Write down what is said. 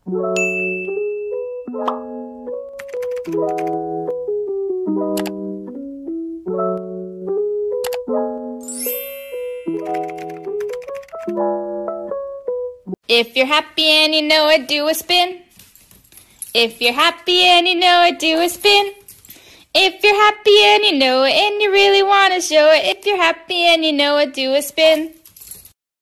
If you're happy and you know it, do a spin. If you're happy and you know it, do a spin. If you're happy and you know it and you really want to show it, if you're happy and you know it, do a spin.